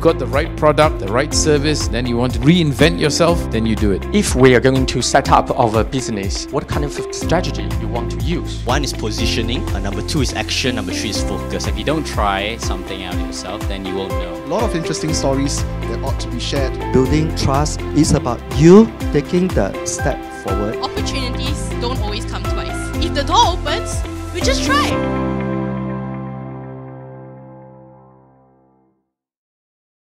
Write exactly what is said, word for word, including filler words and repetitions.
got the right product, the right service, then you want to reinvent yourself, then you do it. If we are going to set up our business, what kind of strategy you want to use? One is positioning, uh, number two is action, number three is focus. If you don't try something out yourself, then you won't know. A lot of interesting stories that ought to be shared. Building trust is about you taking the step forward. Opportunities don't always come twice. If the door opens, we just try.